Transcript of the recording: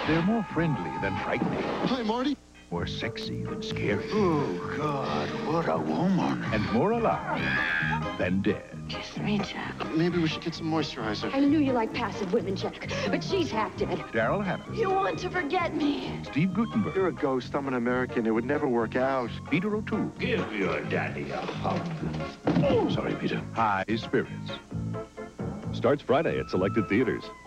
They're more friendly than frightening. Hi, Marty. More sexy than scary. Oh, God, what a woman. And more alive than dead. Kiss me, Jack. Maybe we should get some moisturizer. I knew you liked passive women, Jack, but she's half dead. Daryl Hannah. You want to forget me. Steve Gutenberg. You're a ghost. I'm an American. It would never work out. Peter O'Toole. Give your daddy a hug. Oh, sorry, Peter. High Spirits. Starts Friday at selected theaters.